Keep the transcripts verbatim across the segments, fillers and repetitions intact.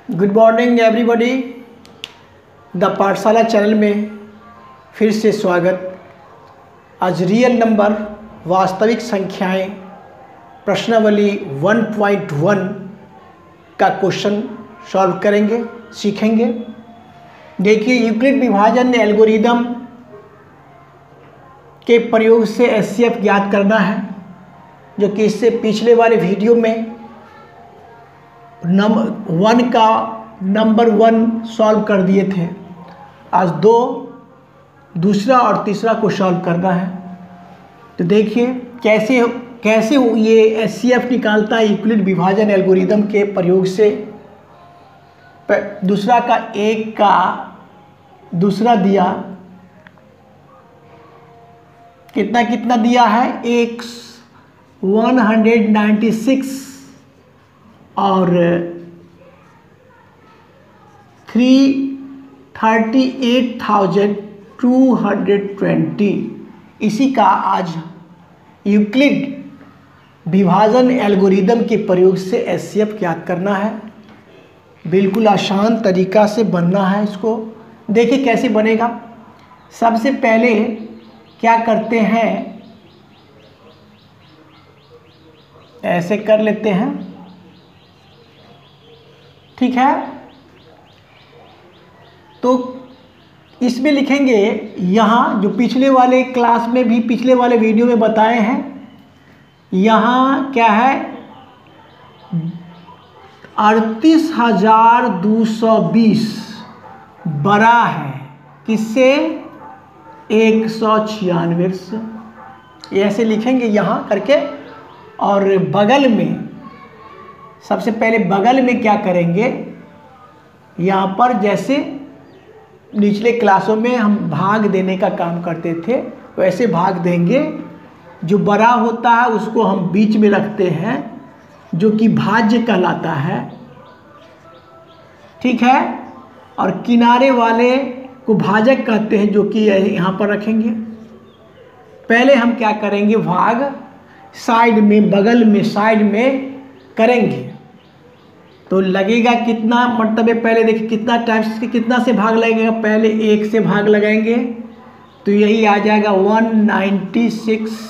Good morning everybody. The Pathshala channel में फिर से स्वागत। आज रियल नंबर वास्तविक संख्याएं प्रश्नावली वन पॉइंट वन का क्वेश्चन सॉल्व करेंगे, सीखेंगे। देखिए, यूक्लिड विभाजन एल्गोरिदम के प्रयोग से एच सी एफ ज्ञात करना है, जो कि इससे पिछले वाले वीडियो में नंबर वन का नंबर वन सॉल्व कर दिए थे। आज दो दूसरा और तीसरा को सॉल्व करना है। तो देखिए कैसे कैसे ये एच सी एफ निकालता है यूक्लिड विभाजन एल्गोरिदम के प्रयोग से। दूसरा का एक का दूसरा दिया कितना कितना दिया है, एक वन हंड्रेड नाइन्टी सिक्स और three thirty eight thousand two hundred twenty. इसी का आज यूक्लिड विभाजन एल्गोरिदम के प्रयोग से एच सी एफ ज्ञात करना है। बिल्कुल आसान तरीका से बनना है इसको। देखिए कैसे बनेगा। सबसे पहले क्या करते हैं, ऐसे कर लेते हैं, ठीक है। तो इसमें लिखेंगे यहाँ, जो पिछले वाले क्लास में भी पिछले वाले वीडियो में बताए हैं, यहाँ क्या है, अड़तीस हजार दो सौ बीस बड़ा है किससे, एक सौ छियानवे से। ऐसे लिखेंगे यहाँ करके। और बगल में सबसे पहले बगल में क्या करेंगे, यहाँ पर जैसे निचले क्लासों में हम भाग देने का काम करते थे वैसे भाग देंगे। जो बड़ा होता है उसको हम बीच में रखते हैं, जो कि भाज्य कहलाता है, ठीक है। और किनारे वाले को भाजक कहते हैं, जो कि यहाँ पर रखेंगे। पहले हम क्या करेंगे, भाग साइड में बगल में साइड में करेंगे तो लगेगा कितना, मतलब पहले देखिए कितना टाइम्स के कितना से भाग लगेगा। पहले एक से भाग लगाएंगे तो यही आ जाएगा वन नाइन्टी सिक्स।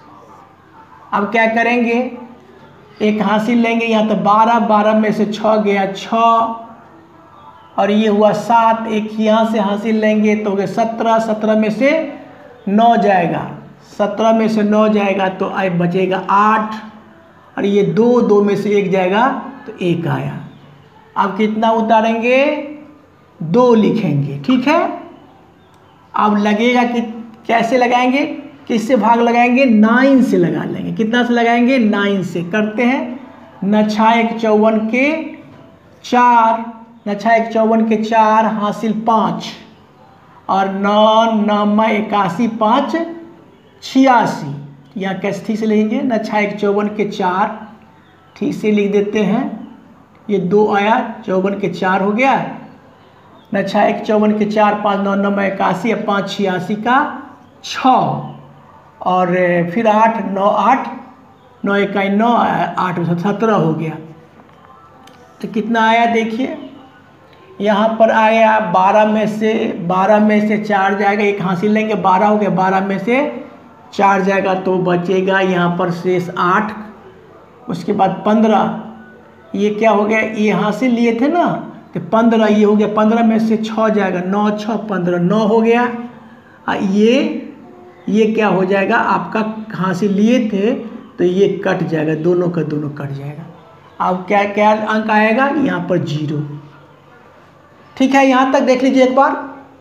अब क्या करेंगे, एक हासिल लेंगे यहाँ, तो बारह बारह में से छः गया छः, और ये हुआ सात। एक यहाँ से हासिल लेंगे तो हो गया सत्रह, सत्रह में से नौ जाएगा, सत्रह में से नौ जाएगा तो आई बचेगा आठ, और ये दो, दो में से एक जाएगा तो एक आया। अब कितना उतारेंगे, दो लिखेंगे, ठीक है। अब लगेगा कि कैसे लगाएंगे, किससे भाग लगाएंगे, नाइन से लगा लेंगे। कितना से लगाएंगे, नाइन से। करते हैं, नछा एक चौवन के चार, नछा एक चौवन के चार, हासिल पाँच, और नौ नौ इक्यासी, पाँच छियासी। यहाँ कैसे ठीक से लिखेंगे, नछा एक चौवन के चार, ठीक से लिख देते हैं। ये दो आया, चौवन के चार हो गया, नछा एक चौवन के चार, पाँच नौ नौ इक्यासी, पाँच छियासी का छः, और फिर आठ नौ आठ, नौ इकाई नौ, आठ सत्रह हो गया। तो कितना आया देखिए, यहाँ पर आया बारह में से बारह में से चार जाएगा, एक हासिल लेंगे, बारह हो गया, बारह में से चार जाएगा तो बचेगा यहाँ पर शेष आठ। उसके बाद पंद्रह, ये क्या हो गया, ये हासिल लिए थे ना, तो पंद्रह ये हो गया, पंद्रह में से छः जाएगा, नौ छः पंद्रह, नौ हो गया। ये ये क्या हो जाएगा, आपका हासिल लिए थे तो ये कट जाएगा, दोनों का दोनों कट जाएगा। अब क्या क्या अंक आएगा, यहाँ पर जीरो, ठीक है। यहाँ तक देख लीजिए एक बार।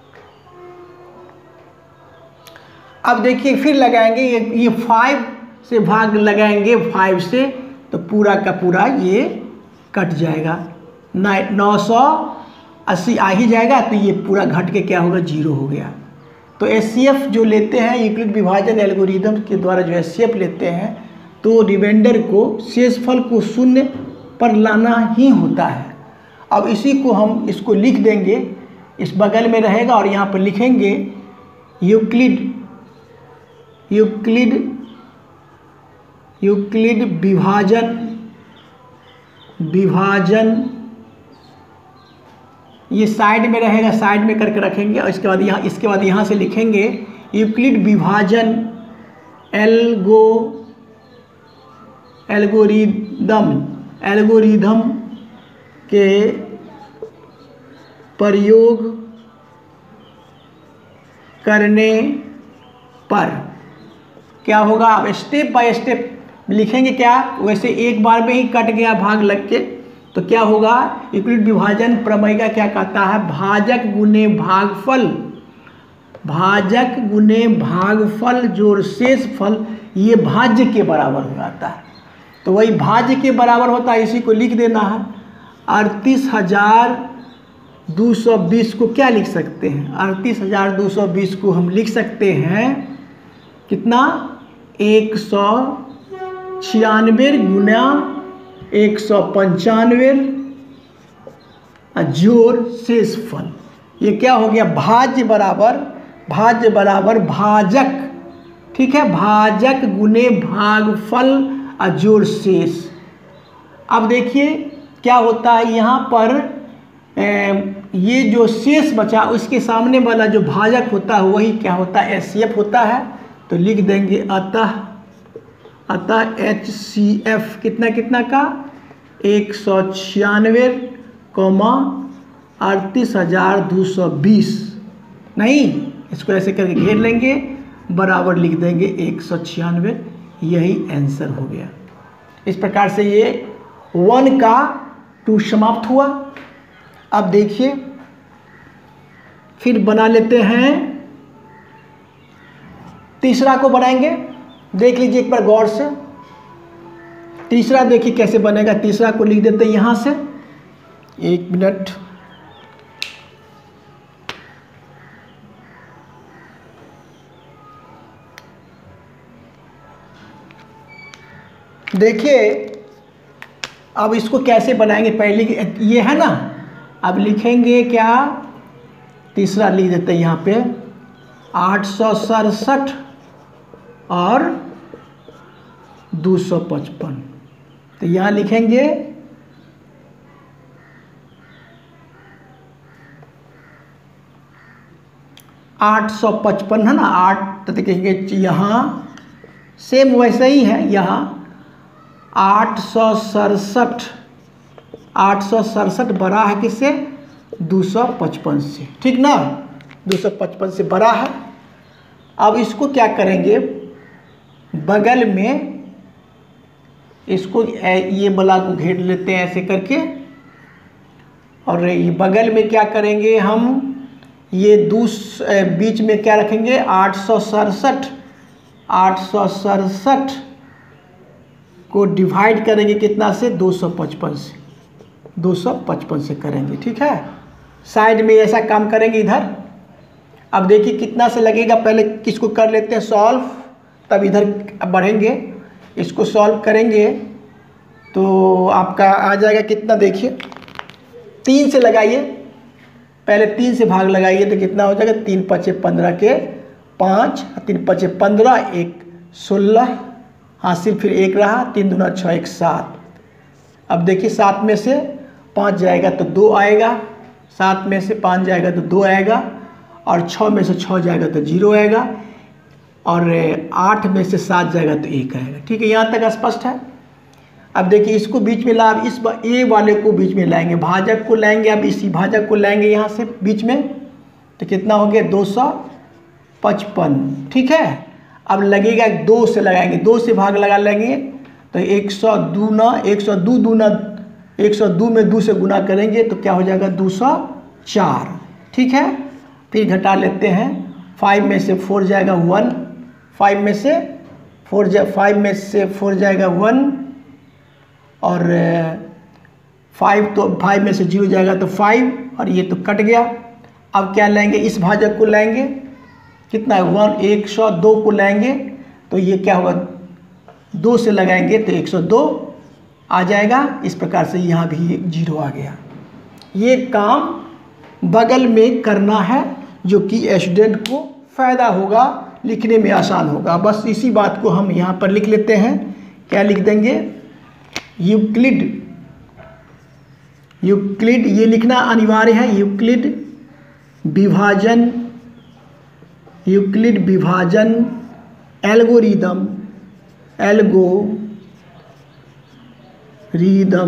अब देखिए फिर लगाएंगे, ये ये फाइव से भाग लगाएंगे, फाइव से, तो पूरा का पूरा ये कट जाएगा, नौ सौ अस्सी आ ही जाएगा, तो ये पूरा घट के क्या होगा, जीरो हो गया। तो एच सी एफ जो लेते हैं यूक्लिड विभाजन एल्गोरिदम के द्वारा, जो एच सी एफ लेते हैं, तो रिमाइंडर को, शेषफल को शून्य पर लाना ही होता है। अब इसी को हम इसको लिख देंगे, इस बगल में रहेगा, और यहाँ पर लिखेंगे यूक्लिड यूक्लिड यूक्लिड विभाजन विभाजन ये साइड में रहेगा, साइड में करके रखेंगे और इसके बाद यहाँ इसके बाद यहाँ से लिखेंगे यूक्लिड विभाजन एल्गो एल्गोरिदम एल्गोरिदम के प्रयोग करने पर क्या होगा। आप स्टेप बाय स्टेप लिखेंगे क्या, वैसे एक बार में ही कट गया भाग लग के, तो क्या होगा। यूक्लिड विभाजन प्रमेय का क्या कहता है, भाजक गुने भागफल, भाजक गुने भागफल जोड़ शेष फल ये भाज्य के बराबर हो जाता है। तो वही भाज्य के बराबर होता है, इसी को लिख देना है। अड़तीस हजार दो सौ बीस को क्या लिख सकते हैं, अड़तीस हजार दो सौ बीस को हम लिख सकते हैं कितना, एक सौ छियानवे गुना एक सौ पंचानवे जोड़ शेष फल। ये क्या हो गया, भाज्य बराबर भाज्य बराबर भाजक, ठीक है, भाजक गुने भागफल जोड़ शेष। अब देखिए क्या होता है यहाँ पर, ए, ये जो शेष बचा उसके सामने वाला जो भाजक होता है वही क्या होता है, एच सी एफ होता है। तो लिख देंगे अतः अतः एच सी एफ कितना कितना का, एक सौ छियानवे कौमा अड़तीस हजार दो सौ बीस, नहीं इसको ऐसे करके घेर लेंगे, बराबर लिख देंगे एक सौ छियानवे, यही आंसर हो गया। इस प्रकार से ये वन का टू समाप्त हुआ। अब देखिए फिर बना लेते हैं तीसरा को बनाएंगे, देख लीजिए एक बार गौर से। तीसरा देखिए कैसे बनेगा, तीसरा को लिख देते हैं यहां से, एक मिनट, देखिए अब इसको कैसे बनाएंगे। पहले ये है ना, अब लिखेंगे क्या, तीसरा लिख देते हैं यहाँ पे आठ सौ सड़सठ और दो सौ पचपन। तो यहाँ लिखेंगे आठ सौ पचपन है ना, आठ, तो देखेंगे यहाँ सेम वैसे ही है, यहाँ आठ सौ सड़सठ आठ सौ सड़सठ बड़ा है किससे, दो सौ पचपन से, ठीक ना, दो सौ पचपन से बड़ा है। अब इसको क्या करेंगे, बगल में इसको ये बला को घेर लेते हैं ऐसे करके, और ये बगल में क्या करेंगे हम, ये दूस बीच में क्या रखेंगे, आठ सौ सड़सठ आठ सौ सड़सठ को डिवाइड करेंगे कितना से, दो सौ पचपन से, दो सौ पचपन से करेंगे, ठीक है। साइड में ऐसा काम करेंगे इधर। अब देखिए कितना से लगेगा, पहले किसको कर लेते हैं सॉल्व, तब इधर बढ़ेंगे, इसको सॉल्व करेंगे तो आपका आ जाएगा कितना, देखिए तीन से लगाइए, पहले तीन से भाग लगाइए तो कितना हो जाएगा, तीन पचे पंद्रह के पाँच, तीन पचे पंद्रह, एक सोलह, हासिल फिर एक रहा, तीन दूना छः, एक सात। अब देखिए सात में से पाँच जाएगा तो दो आएगा, सात में से पाँच जाएगा तो दो आएगा, और छः में से छः जाएगा तो जीरो आएगा, और आठ में से सात जाएगा तो एक आएगा, ठीक है, यहाँ तक स्पष्ट है। अब देखिए इसको बीच में ला, अब इस ए वाले को बीच में लाएंगे, भाजक को लाएंगे, अब इसी भाजक को लाएंगे यहाँ से बीच में, तो कितना हो गया, दो सौ पचपन, ठीक है। अब लगेगा दो से लगाएंगे, दो से भाग लगा लेंगे तो एक सौ दूना एक सौ दो दूना एक सौ दो में दो से गुना करेंगे तो क्या हो जाएगा, दो सौ चार, ठीक है। फिर घटा लेते हैं, फाइव में से फोर जाएगा वन, फाइव में से फोर जा फाइव में से फोर जाएगा वन, और फाइव तो फाइव में से जीरो जाएगा तो फाइव, और ये तो कट गया। अब क्या लाएंगे, इस भाजक को लाएंगे, कितना है वन, एक सौ दो को लाएंगे तो ये क्या होगा, दो से लगाएंगे तो एक सौ दो आ जाएगा। इस प्रकार से यहाँ भी जीरो आ गया। ये काम बगल में करना है जो कि स्टूडेंट को फ़ायदा होगा, लिखने में आसान होगा। बस इसी बात को हम यहाँ पर लिख लेते हैं, क्या लिख देंगे, यूक्लिड यूक्लिड ये लिखना अनिवार्य है, यूक्लिड विभाजन, यूक्लिड विभाजन एल्गोरिदम, एल्गोरिदम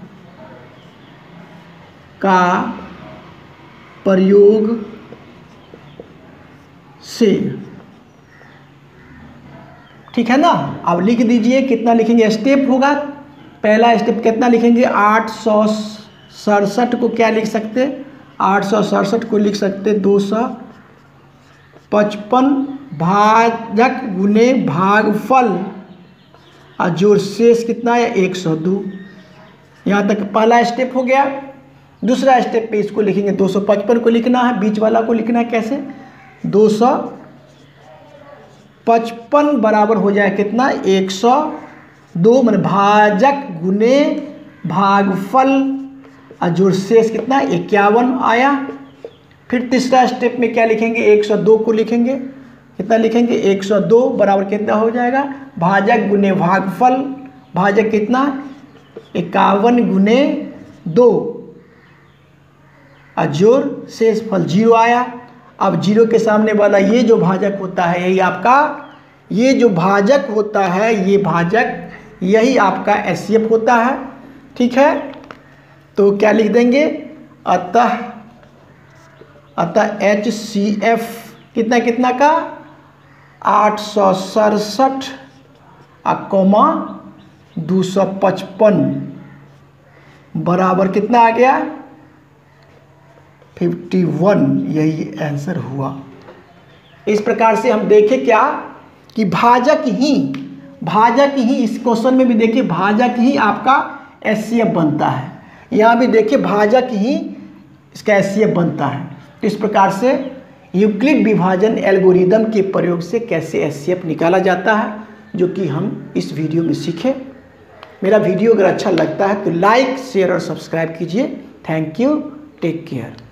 का प्रयोग से, ठीक है ना। अब लिख दीजिए, कितना लिखेंगे, स्टेप होगा। पहला स्टेप कितना लिखेंगे, आठ सौ सड़सठ को क्या लिख सकते, आठ सौ सड़सठ को लिख सकते दो सौ पचपन भाजक गुने भागफल और जोड़ शेष कितना है एक सौ दो। यहाँ तक पहला स्टेप हो गया। दूसरा स्टेप पे इसको लिखेंगे, दो सौ पचपन को लिखना है, बीच वाला को लिखना है कैसे, दो सौ पचपन बराबर हो जाए कितना, एक सौ दो, मतलब भाजक गुने भागफल और जोड़ शेष कितना इक्यावन आया। फिर तीसरा स्टेप में क्या लिखेंगे, एक सौ दो को लिखेंगे, कितना लिखेंगे, एक सौ दो बराबर कितना हो जाएगा, भाजक गुने भागफल, भाजक कितना इक्यावन गुने दो और जोड़ शेष फल जीरो आया। अब जीरो के सामने वाला ये जो भाजक होता है, यही आपका, ये जो भाजक होता है, ये भाजक यही आपका एच सी एफ होता है, ठीक है। तो क्या लिख देंगे, अतः अतः एच सी एफ कितना कितना का, आठ सौ सड़सठ कोमा दो सौ पचपन बराबर कितना आ गया, इक्यावन, यही आंसर हुआ। इस प्रकार से हम देखें क्या कि भाजक ही भाजक ही इस क्वेश्चन में भी देखिए भाजक ही आपका एच सी एफ बनता है, यहाँ भी देखिए भाजक ही इसका एच सी एफ बनता है। तो इस प्रकार से यूक्लिड विभाजन एल्गोरिदम के प्रयोग से कैसे एच सी एफ निकाला जाता है, जो कि हम इस वीडियो में सीखे। मेरा वीडियो अगर अच्छा लगता है तो लाइक शेयर और सब्सक्राइब कीजिए। Thank you, take care.